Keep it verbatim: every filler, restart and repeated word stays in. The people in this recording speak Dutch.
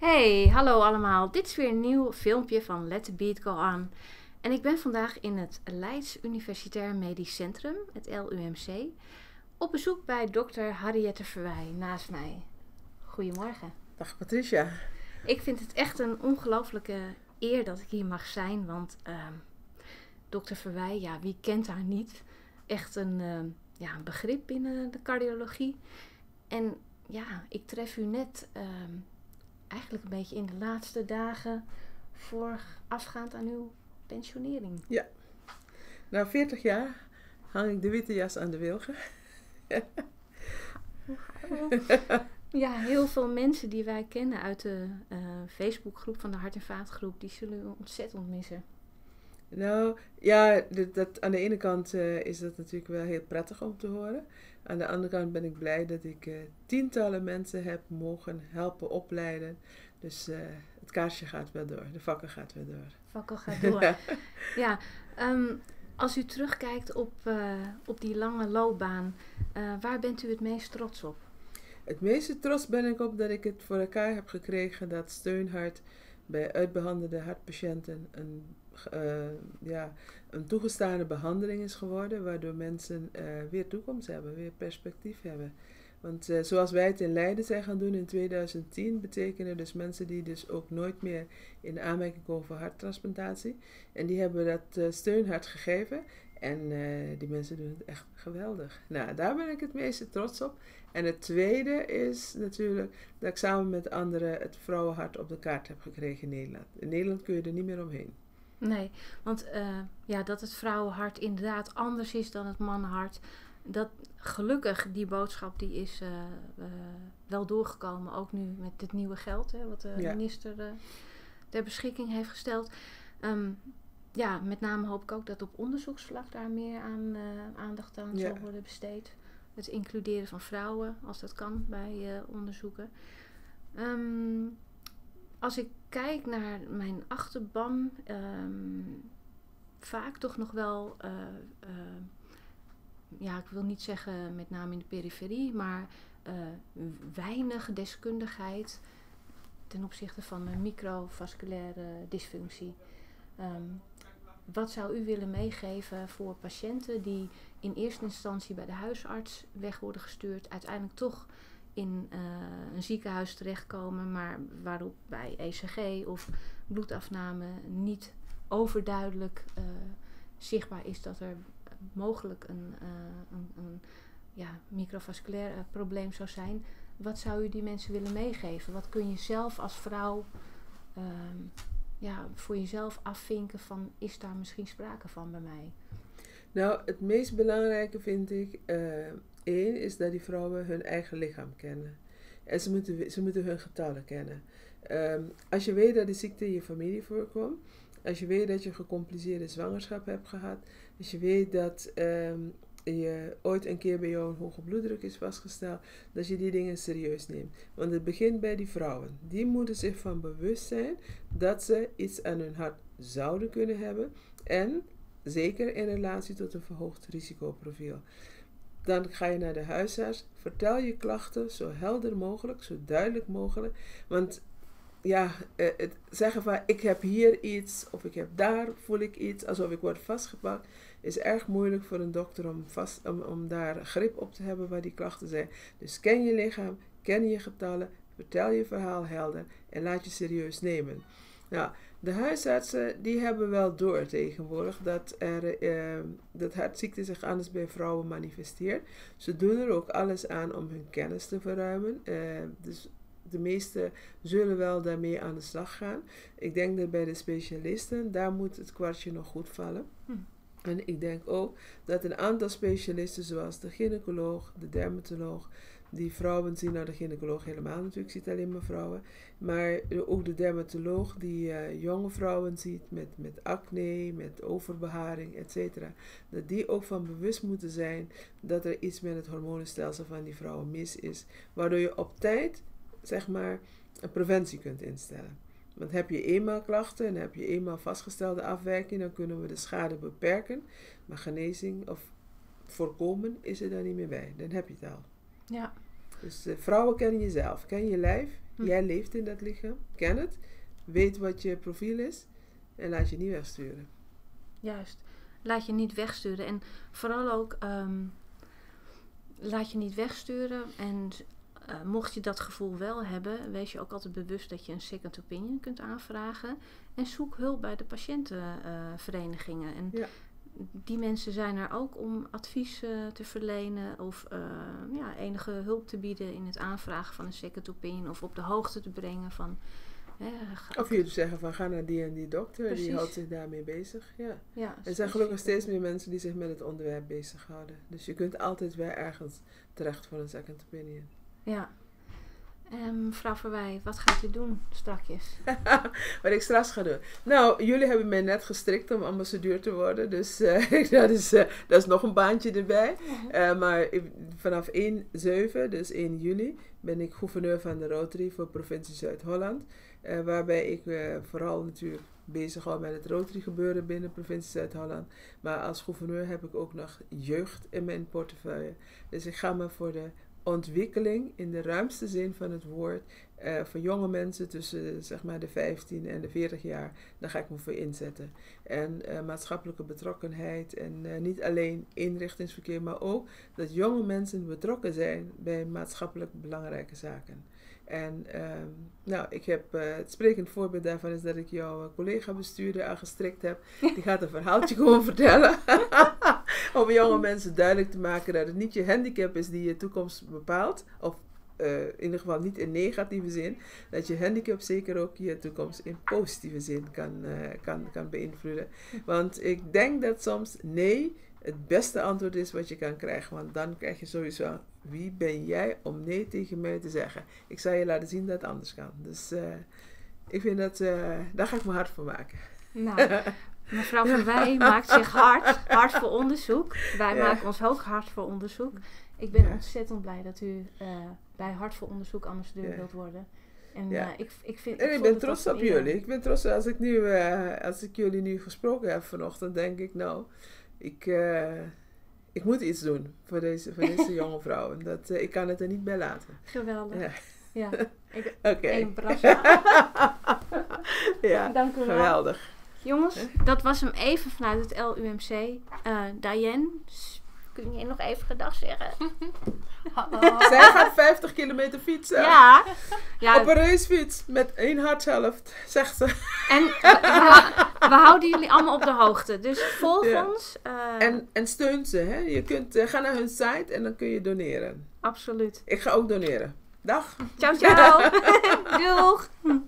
Hey, hallo allemaal. Dit is weer een nieuw filmpje van Let the Beat Go On. En ik ben vandaag in het Leids Universitair Medisch Centrum, het L U M C, op bezoek bij dokter Harriette Verwij naast mij. Goedemorgen. Dag Patricia. Ik vind het echt een ongelooflijke eer dat ik hier mag zijn, want uh, dokter Verwij, ja, wie kent haar niet? Echt een, uh, ja, een begrip binnen de cardiologie. En ja, ik tref u net... Uh, eigenlijk een beetje in de laatste dagen voorafgaand aan uw pensionering. Ja, na veertig jaar hang ik de witte jas aan de wilgen. Ja, heel veel mensen die wij kennen uit de uh, Facebookgroep van de Hart- en Vaatgroep, die zullen u ontzettend missen. Nou, ja, dat, dat, aan de ene kant uh, is dat natuurlijk wel heel prettig om te horen. Aan de andere kant ben ik blij dat ik uh, tientallen mensen heb mogen helpen opleiden. Dus uh, het kaarsje gaat wel door, de vakken gaat wel door. Vakken gaat door. Ja, um, als u terugkijkt op, uh, op die lange loopbaan, uh, waar bent u het meest trots op? Het meeste trots ben ik op dat ik het voor elkaar heb gekregen dat steunhart bij uitbehandelde hartpatiënten een, uh, ja, een toegestane behandeling is geworden, waardoor mensen uh, weer toekomst hebben, weer perspectief hebben. Want uh, zoals wij het in Leiden zijn gaan doen in tweeduizend tien, betekenen dus mensen die dus ook nooit meer in aanmerking komen voor harttransplantatie. En die hebben dat uh, steunhart gegeven. En uh, die mensen doen het echt geweldig. Nou, daar ben ik het meeste trots op. En het tweede is natuurlijk dat ik samen met anderen het vrouwenhart op de kaart heb gekregen in Nederland. In Nederland kun je er niet meer omheen. Nee, want uh, ja, dat het vrouwenhart inderdaad anders is dan het mannenhart. Dat gelukkig, die boodschap die is uh, uh, wel doorgekomen. Ook nu met het nieuwe geld, hè, wat de ja. minister uh, ter beschikking heeft gesteld. Um, ja, met name hoop ik ook dat op onderzoeksvlak daar meer aan, uh, aandacht aan ja. zal worden besteed. Het includeren van vrouwen, als dat kan, bij uh, onderzoeken. Um, als ik kijk naar mijn achterban, um, vaak toch nog wel, uh, uh, ja, ik wil niet zeggen met name in de periferie, maar uh, weinig deskundigheid ten opzichte van een microvasculaire dysfunctie. Um, wat zou u willen meegeven voor patiënten die in eerste instantie bij de huisarts weg worden gestuurd, uiteindelijk toch in uh, een ziekenhuis terechtkomen, maar waarop bij E C G of bloedafname niet overduidelijk uh, zichtbaar is dat er mogelijk een, uh, een, een ja, microvasculair uh, probleem zou zijn. Wat zou u die mensen willen meegeven? Wat kun je zelf als vrouw uh, ja, voor jezelf afvinken van, is daar misschien sprake van bij mij? Nou, het meest belangrijke vind ik, uh, één, is dat die vrouwen hun eigen lichaam kennen. En ze moeten, ze moeten hun getallen kennen. Um, als je weet dat de ziekte in je familie voorkomt, als je weet dat je een gecompliceerde zwangerschap hebt gehad, als je weet dat um, je ooit een keer bij jou een hoge bloeddruk is vastgesteld, dat je die dingen serieus neemt. Want het begint bij die vrouwen. Die moeten zich van bewust zijn dat ze iets aan hun hart zouden kunnen hebben. En zeker in relatie tot een verhoogd risicoprofiel. Dan ga je naar de huisarts, vertel je klachten zo helder mogelijk, zo duidelijk mogelijk. Want ja, het zeggen van ik heb hier iets of ik heb daar voel ik iets, alsof ik word vastgepakt, is erg moeilijk voor een dokter om, vast, om, om daar grip op te hebben waar die klachten zijn. Dus ken je lichaam, ken je getallen, vertel je verhaal helder en laat je serieus nemen. Nou, de huisartsen die hebben wel door tegenwoordig dat, er, eh, dat hartziekte zich anders bij vrouwen manifesteert. Ze doen er ook alles aan om hun kennis te verruimen. Eh, dus de meesten zullen wel daarmee aan de slag gaan. Ik denk dat bij de specialisten, daar moet het kwartje nog goed vallen. Hm. En ik denk ook dat een aantal specialisten zoals de gynaecoloog, de dermatoloog, die vrouwen zien, nou de gynaecoloog helemaal natuurlijk, ziet alleen maar vrouwen. Maar ook de dermatoloog die uh, jonge vrouwen ziet met, met acne, met overbeharing, et cetera. Dat die ook van bewust moeten zijn dat er iets met het hormonenstelsel van die vrouwen mis is. Waardoor je op tijd, zeg maar, een preventie kunt instellen. Want heb je eenmaal klachten en heb je eenmaal vastgestelde afwijking, dan kunnen we de schade beperken. Maar genezing of voorkomen is er dan niet meer bij. Dan heb je het al. Ja. Dus uh, vrouwen kennen jezelf. Ken je lijf, Hm. Jij leeft in dat lichaam, ken het, weet wat je profiel is en laat je niet wegsturen. Juist. Laat je niet wegsturen. En vooral ook, um, laat je niet wegsturen. En uh, mocht je dat gevoel wel hebben, wees je ook altijd bewust dat je een second opinion kunt aanvragen. En zoek hulp bij de patiëntenverenigingen. Uh, en ja. die mensen zijn er ook om advies uh, te verlenen of uh, ja, enige hulp te bieden in het aanvragen van een second opinion. Of op de hoogte te brengen van... Hè, ga, of je zeggen van ga naar die en die dokter, Precies. die houdt zich daarmee bezig. Ja. Ja, er zijn gelukkig steeds meer mensen die zich met het onderwerp bezighouden. Dus je kunt altijd weer ergens terecht voor een second opinion. Ja. Um, mevrouw Verwij, wat gaat u doen strakjes? Wat ik straks ga doen. Nou, jullie hebben mij net gestrikt om ambassadeur te worden. Dus uh, dat, is, uh, dat is nog een baantje erbij. Uh, maar vanaf één zeven, dus één juli, ben ik gouverneur van de Rotary voor provincie Zuid-Holland. Uh, waarbij ik uh, vooral natuurlijk bezig hou met het Rotary gebeuren binnen provincie Zuid-Holland. Maar als gouverneur heb ik ook nog jeugd in mijn portefeuille. Dus ik ga me voor de ontwikkeling in de ruimste zin van het woord uh, voor jonge mensen tussen zeg maar de vijftien en de veertig jaar, daar ga ik me voor inzetten. En uh, maatschappelijke betrokkenheid en uh, niet alleen inrichtingsverkeer, maar ook dat jonge mensen betrokken zijn bij maatschappelijk belangrijke zaken. En uh, nou, ik heb uh, het sprekend voorbeeld daarvan is dat ik jouw collega-bestuurder aangestrikt heb. Die gaat een verhaaltje gewoon vertellen. Om jonge mensen duidelijk te maken dat het niet je handicap is die je toekomst bepaalt. Of uh, in ieder geval niet in negatieve zin. Dat je handicap zeker ook je toekomst in positieve zin kan, uh, kan, kan beïnvloeden. Want ik denk dat soms nee het beste antwoord is wat je kan krijgen. Want dan krijg je sowieso, wie ben jij om nee tegen mij te zeggen? Ik zal je laten zien dat het anders kan. Dus uh, ik vind dat, uh, daar ga ik me hard voor maken. Nou, mevrouw Verwij maakt zich hard, hard voor onderzoek. Wij Ja. maken ons ook hard voor onderzoek. Ik ben Ja. ontzettend blij dat u uh, bij Hart voor Onderzoek ambassadeur Ja. wilt worden. En Ja. uh, ik, ik vind... En ik vond ben het trots wat op een eer. jullie. Ik ben trots als ik, nu, uh, als ik jullie nu gesproken heb vanochtend, denk ik nou, ik, uh, ik moet iets doen voor deze, voor deze jonge vrouwen. Dat, uh, ik kan het er niet bij laten. Geweldig. Ja. Ja. Ik, Oké. Een brasje. Ja, Dank u wel. geweldig. Jongens, dat was hem even vanuit het L U M C. Uh, Diane, s- kun je nog even gedag zeggen? Hallo. Zij gaat vijftig kilometer fietsen. Ja. ja. Op een racefiets met één hartshelft, zegt ze. En we, we, we houden jullie allemaal op de hoogte. Dus volg Ja. ons. Uh, En, en steun ze. Hè? Je kunt, uh, ga naar hun site en dan kun je doneren. Absoluut. Ik ga ook doneren. Dag. Ciao, ciao. Doeg.